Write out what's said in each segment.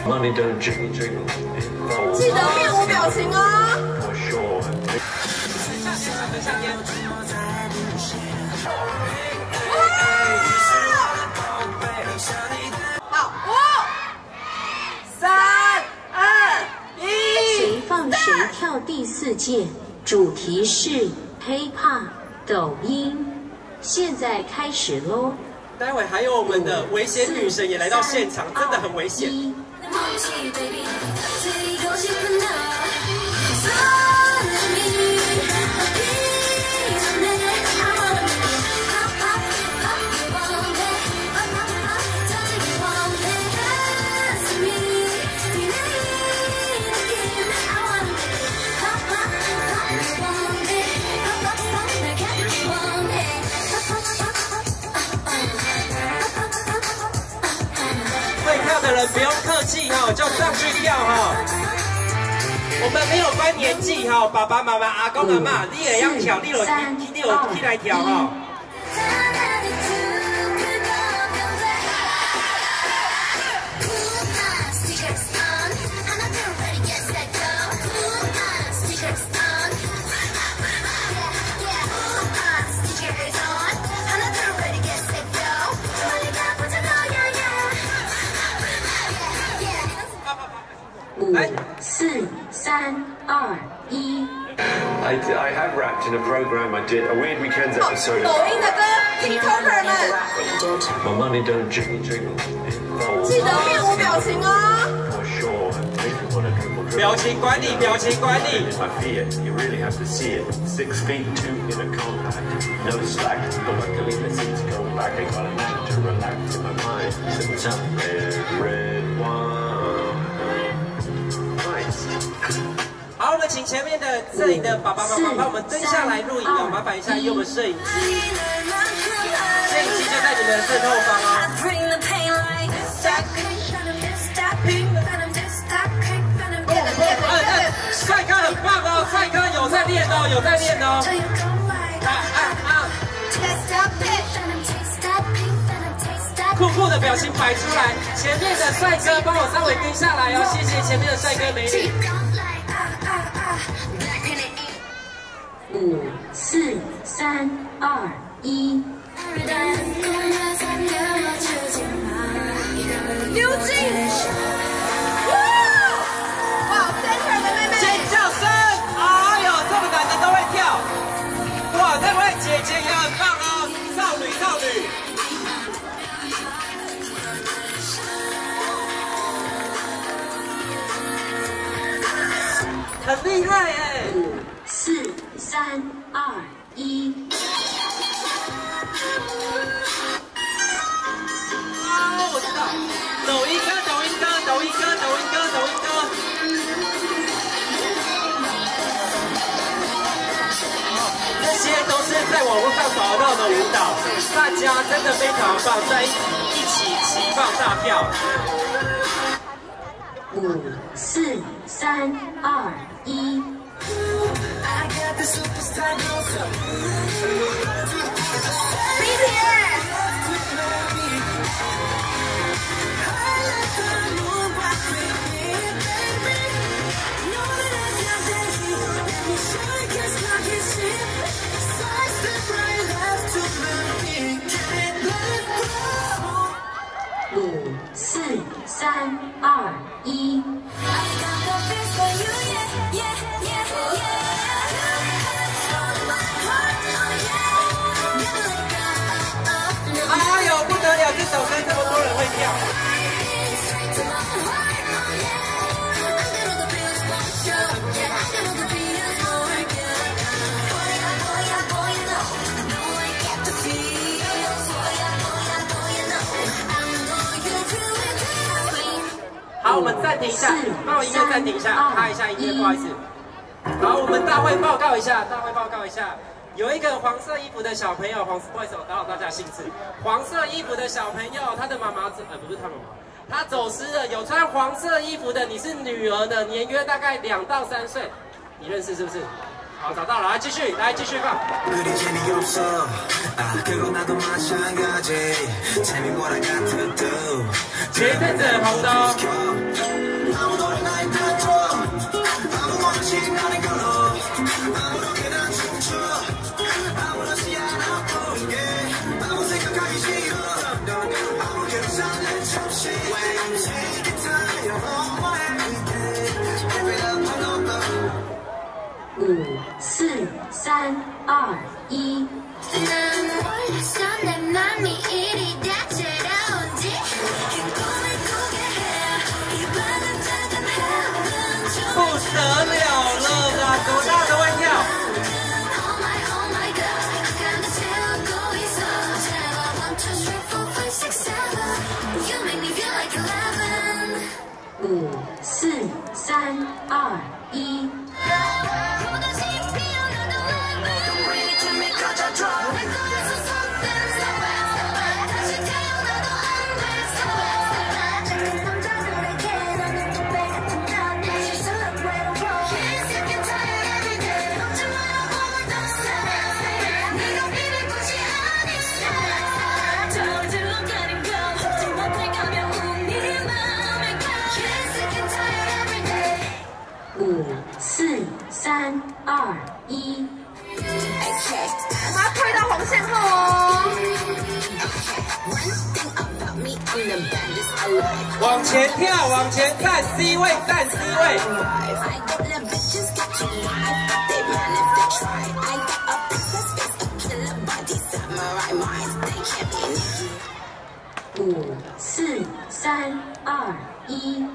记得面无表情哦。 等下边。 好，5、3、2、1。 谁放谁跳第4届，主题是 K-pop 抖音，现在开始喽！ 待会还有我们的危险女神也来到现场，真的很危险。的人不用客气哈，就上去跳哈。我们没有分年纪哈，爸爸妈妈、阿公阿妈，你也要跳，你有起来跳哈。 5、4、3、2、1。 I have rapped in a program I did, a Weird Weekends episode. 抖音的歌 ，TikToker 们， My money don't jiggle jiggle. 记得面无表情哦。 For sure, make you wanna dribble dribble. 表情管理，表情管理。 I fear you really have to see it. 6 feet 2 in a compact, no slack. But luckily the seats go back. I got a minute to relax in my mind. Sip some red wine. 好，我们请前面的这里的爸爸妈妈帮我们蹲下来录影哦，麻烦一下用个摄影机，摄影机就在你们的正后方哦。帅哥很棒哦，帅哥有在练哦，有在练哦。酷酷的表情摆出来，前面的帅哥帮我稍微蹲下来哦，谢谢前面的帅哥美女。 5、4、3、2、1。 刘静，哇，Center 的妹妹， 尖叫声！哎呦，这么难的都会跳，哇，这位姐姐也很棒哦，少女少女。很厉害哎 ！5、4、3、2、1。 哦，我知道，抖音歌，抖音歌，抖音歌，抖音歌，抖音歌。这些都是在网络上找得到的舞蹈，大家真的非常棒，在一起齐放大跳。 5、4、3、2、1。5、4、3、2、1。 哎呦，不得了，这首歌这么多人会跳。好，我们暂停一下，帮我音乐暂停一下，开一下音乐，不好意思。好，我们大会报告一下，有一个黄色衣服的小朋友，不好意思，我打扰大家兴致。黄色衣服的小朋友，他的妈妈不是他妈妈，他走失了。有穿黄色衣服的，你是女儿的，年约大概2到3岁，你认识是不是？好，找到了，来继续放。前一阵子很红的哦。 5、4、3、2、1。 不得了了啦！多大都会跳。 5、4、3、2、1。 5、4、3、2、1。 我们要推到红线后哦。 往前跳，往前站 ，C 位站 C 位。 5、4、3、2、1。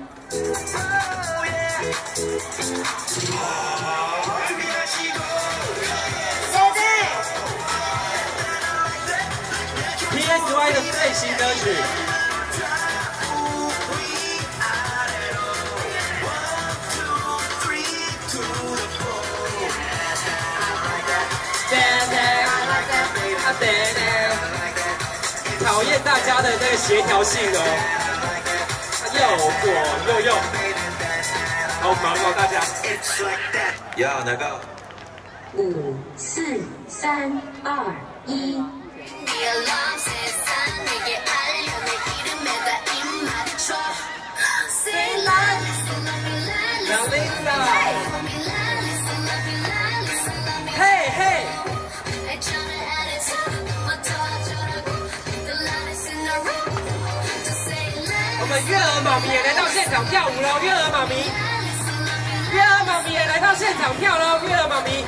PSY 的最新歌曲。讨厌大家的那个协调性哦，右左右右，好忙哦大家。 呀，哪个 5、4、3、2、1。 嘿嘿。 我们月儿妈咪也来到现场跳舞喽！月儿妈咪，月儿妈咪也来到现场跳喽！月儿妈咪，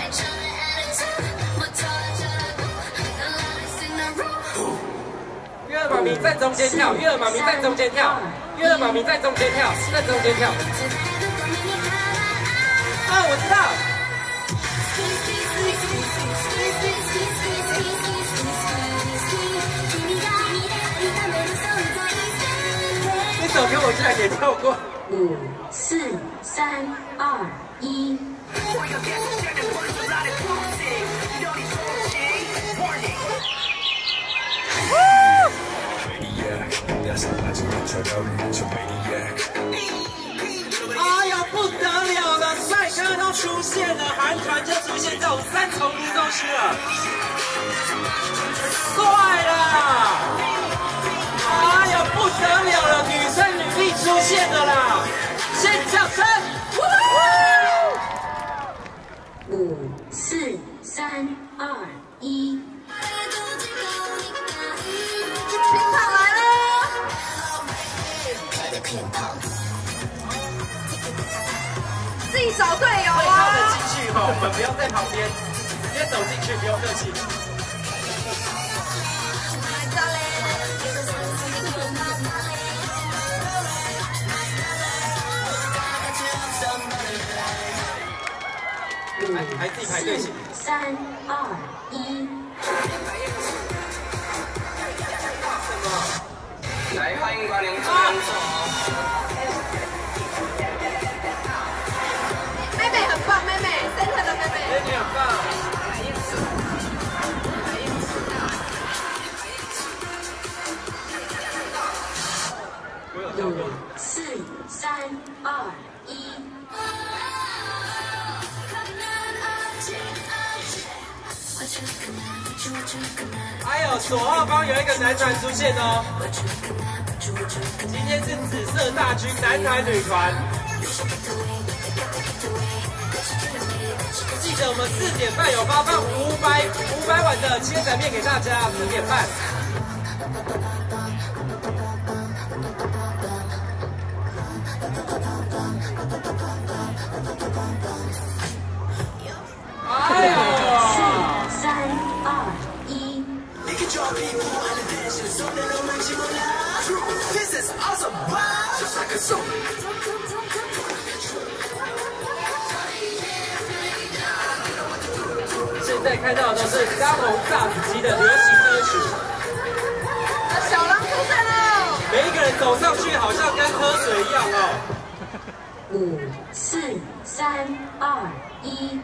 月儿妈咪在中间跳，月儿妈咪在中间跳，月儿妈咪在中间跳，在中间跳。啊，我知道。这首歌我居然也跳过。 5、4、3、2、1。 哎呀，不得了了！帅哥都出现了，韩团就出现这种3重卢东区了，帅啦！ 哎呀，不得了了！女生女力出现了啦！先掌声 ！5、4、3、2、1。 乒乓来了！自己找队友会靠得啊！ 进去哈，我们不要在旁边，直接走进去，不用客气。还自己排队型。 3、2、1。 来，欢迎光临中央座。 妹妹很棒，妹妹，center 的妹妹。 美女很棒。 5、4、3、2、1。 还有左后方有一个男团出现哦，今天是紫色大军男团女团，记得我们4点半有发放500碗的切仔面给大家，4点半。 现在看到的都是高红炸子鸡的流行歌曲。 小狼出现了， 每一个人走上去好像跟喝水一样哦。 5、4、3、2、1。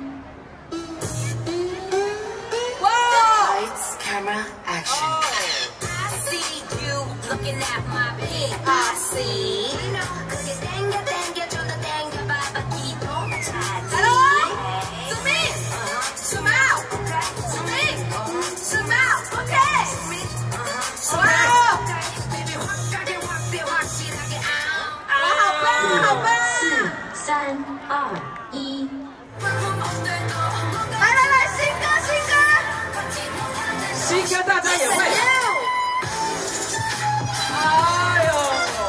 哇！ Lights, camera, action. I see you looking at my pig. I see. 그게 땡겨 땡겨 바바기도 Hello? Zoom in. Zoom out. Zoom in. Zoom out. Okay. Wow. baby 확하게 확실하게 out. 好棒，好棒！ 4、3、2、1。 来，新歌。 新歌大家也会。哎呦！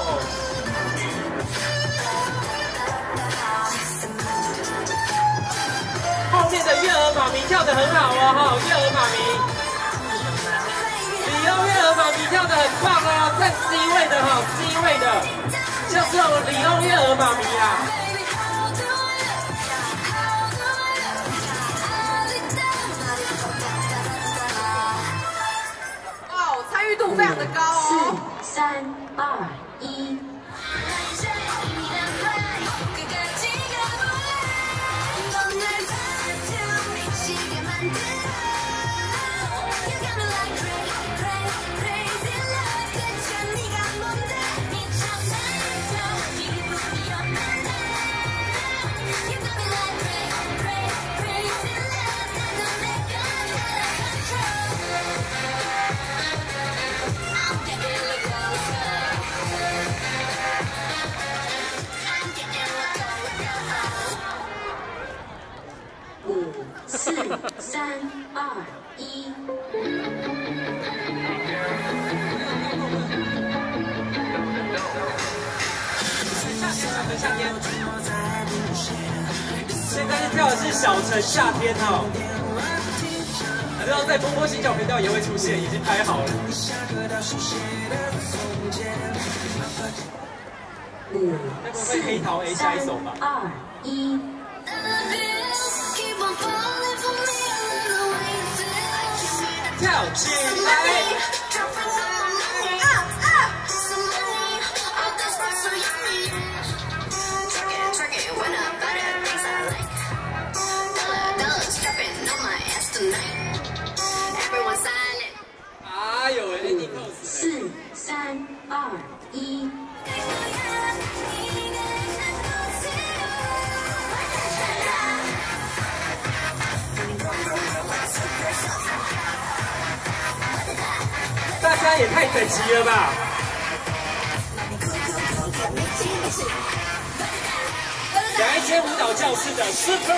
后面的月儿妈咪跳得很好哦，哈，月儿妈咪，李欧月儿妈咪跳得很棒哦，站 C 位的哈 ，C 位的，就是我们李欧月儿妈咪啊。 哇，参与度非常的高哦。 4、3、2、1。 5、4、3、2、1。 夏天，现在跳的是小城夏天哦。然后在波波新角频道也会出现，已经拍好了。 5、 该不会黑桃 A 下一首吧？ 2、1。 跳起来！ 哎呦喂，你够死 4、3、2、1。 大家也太整齐了吧！下一间舞蹈教室的 Super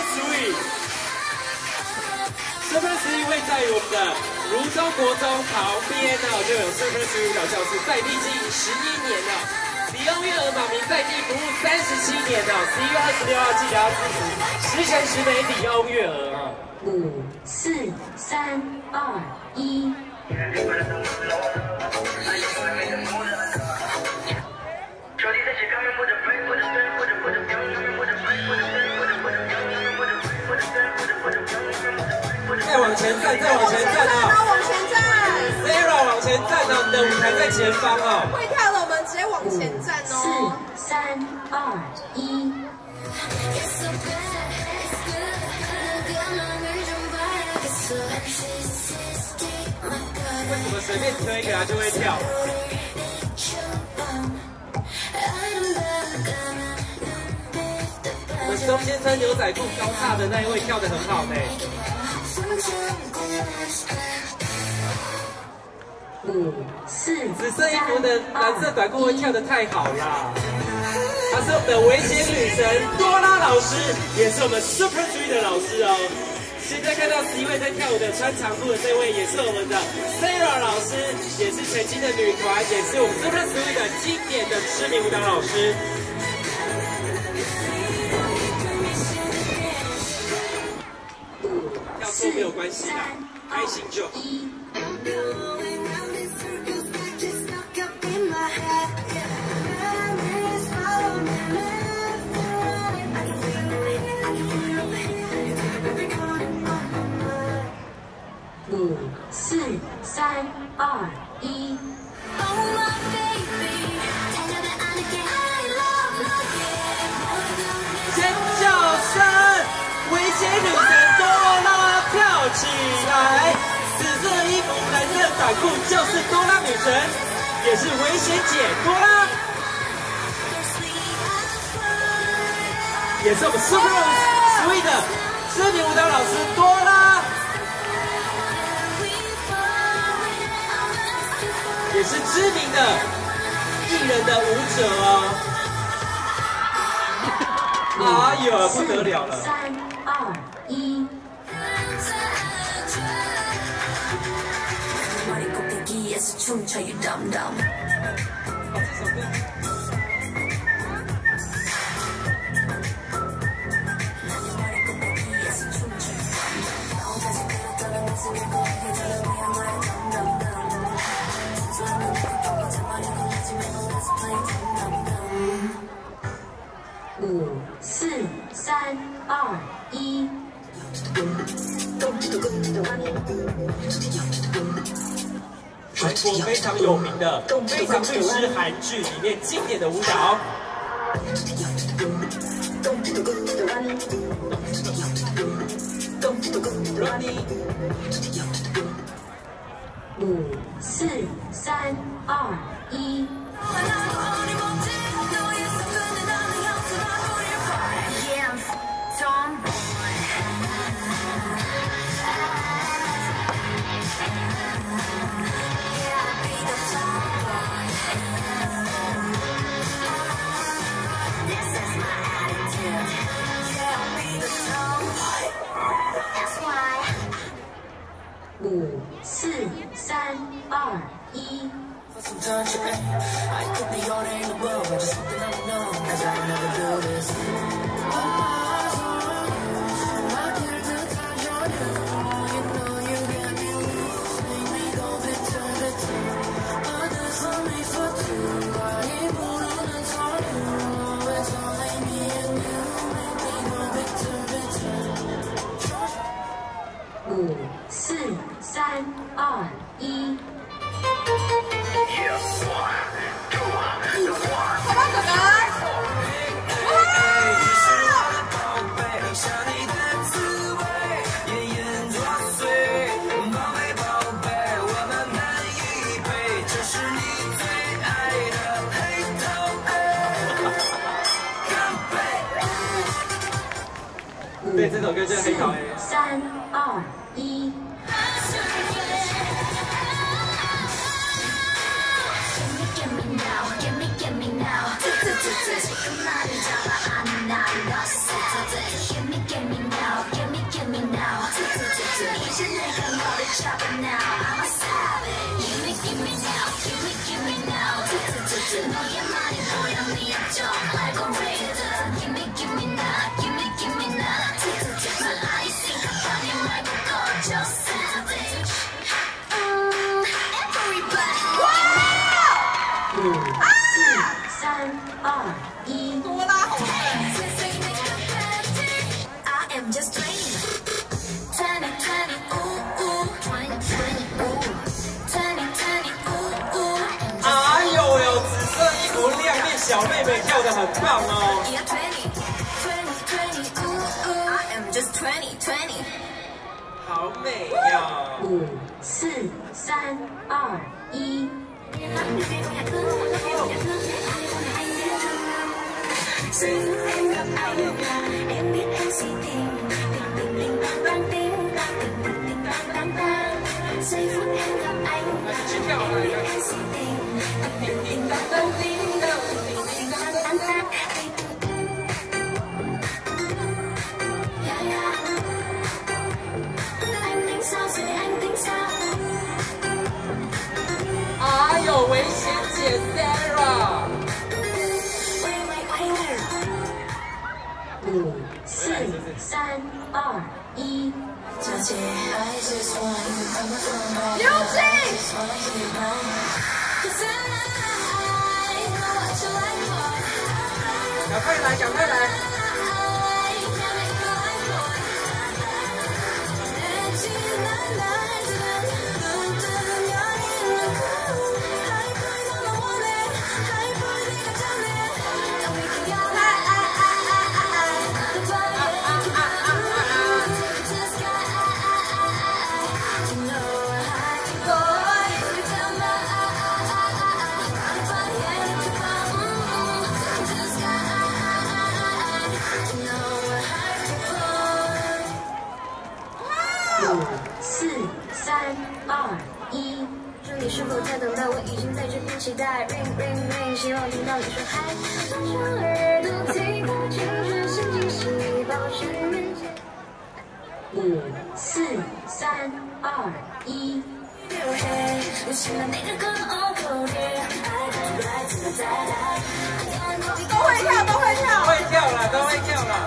Three。Super Three 会在我们的如中国中旁边呢，就有 Super Three 舞蹈教室，在地经营11年了。李欧月儿妈咪在地服务37年了。11月26号记得要支持10全10美李欧月儿啊 5、4、3、2、1。 再往前站，再往前站啊！ 往前站 Sarah 往前站啊！你的舞台在前方啊！ 会跳的我们直接往前站哦。 4、3、2、1。 为什么随便推给他就会跳？我们松先生牛仔裤高叉的那一位跳得很好呢。 5、4、 紫色衣服的蓝色短裤会跳得太好啦！她是我们的危险女神多拉老师，也是我们 Super Three 的老师哦。现在看到11位在跳舞的穿长裤的这位，也是我们的 Sarah 老师，也是曾经的女团，也是我们 Super Three 的经典的知名舞蹈老师。跳错没有关系啦，开心就好。 短裤就是多拉女神，也是危险姐多拉，也是我们 Super Sweet 的知名舞蹈老师多拉，也是知名的艺人的舞者哦。哎呦，不得了了！ 3、2、1。 춤춰 you dumb dumb. Five, 4, 3, 2, 1。 韩国非常有名的《非常律师》韩剧里面经典的舞蹈。 5、4、3、2、1。 5、4、3、2、1。 5、4、3、2、1。 好吧，哥哥。 对，这首歌就是黑桃 A。 3、2、1。 5、4、3、2、1。 多拉好帅。 I am just 20, 20, 20, ooh, ooh, 20, 20, ooh, 20, 20, ooh, ooh. 哎呦呦，紫色衣服亮面小妹妹跳得很棒哦。 Yeah, 20, 20, 20, ooh, ooh. I am just 20, 20. 好美呀！ 5、4、3、2、1。 Giây phút em gặp anh em biết em si tình tình tình bang bang tình tình tình tình bang bang bang. Giây phút em gặp anh em biết em si tình tình tình bang bang tình tình tình bang bang bang. Anh tính sao rồi anh tính sao? 哎呦，危险姐 Sarah。 5、4、3、2、1。 刘静。 赶快来，赶快来！ Boy 期待 ring ring ring， 希望听到你说嗨，双双耳朵听到全身神经细胞全面检。 5、4、3、2、1。 我喜欢那个歌哦，口诀，爱的来自再来。 都会跳，都会跳， 都会跳了，都会跳了。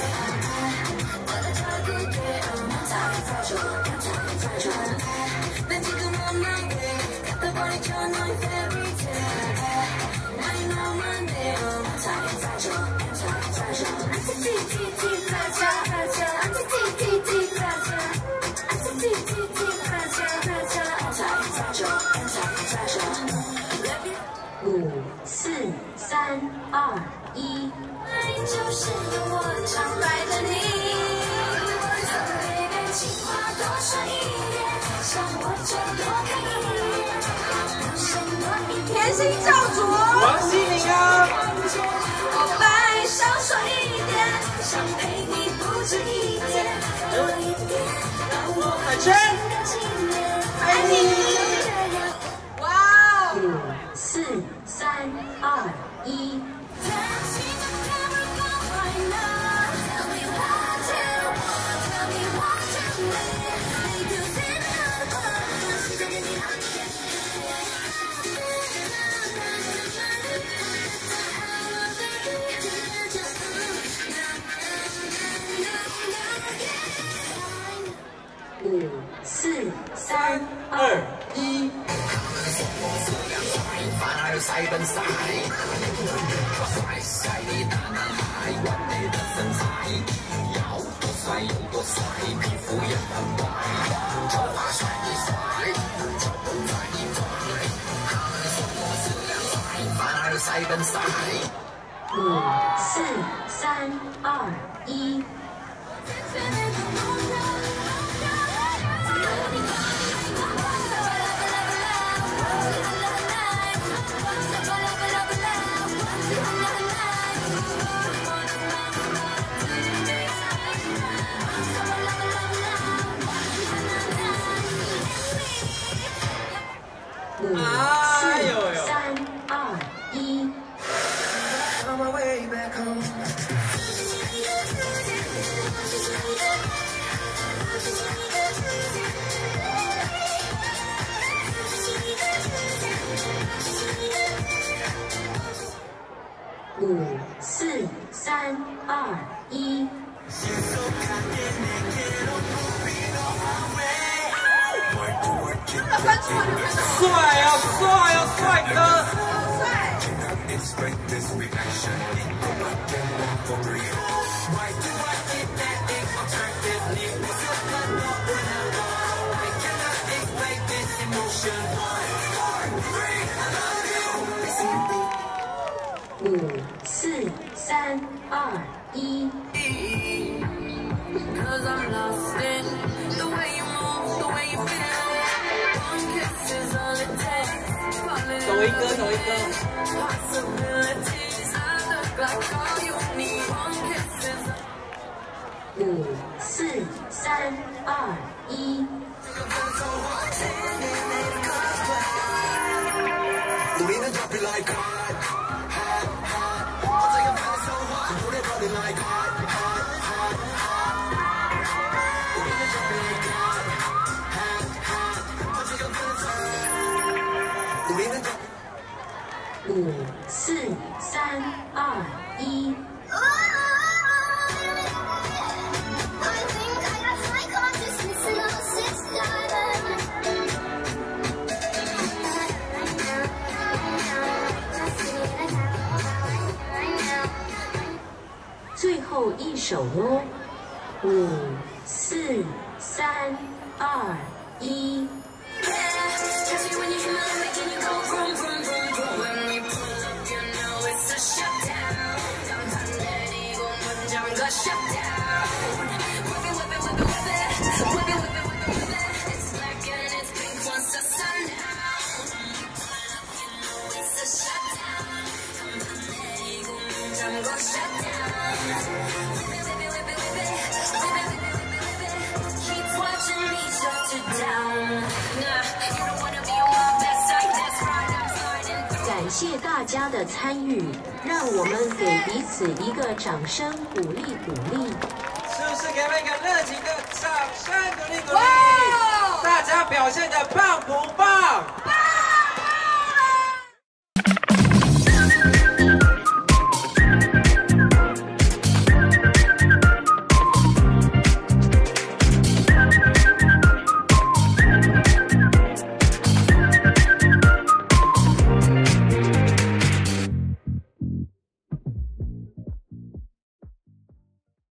5、4、3、2、1。 爱就是用我常来的你，曾被感情话多说一点，想我就多看一眼，想多一点。 甜心教主王心凌啊！ 我白少说一点，想陪你不止一天，多一点，让我海圈， 爱你。 哇 5、4、3、2、1。5、4、3、2、1。5、4、3、2、1。5、4、3、2、1。5、4、3、2、1。 帅啊，帅啊，帅哥！ 5、4、3、2、1。 抖一歌，抖一歌。 5、4、3、2、1。5、4、3、2、1。最后一首喽！5、4、3、2、1。 谢大家的参与，让我们给彼此一个掌声鼓励鼓励。 是不是给我们一个热情的掌声鼓励鼓励？大家表现的棒不棒？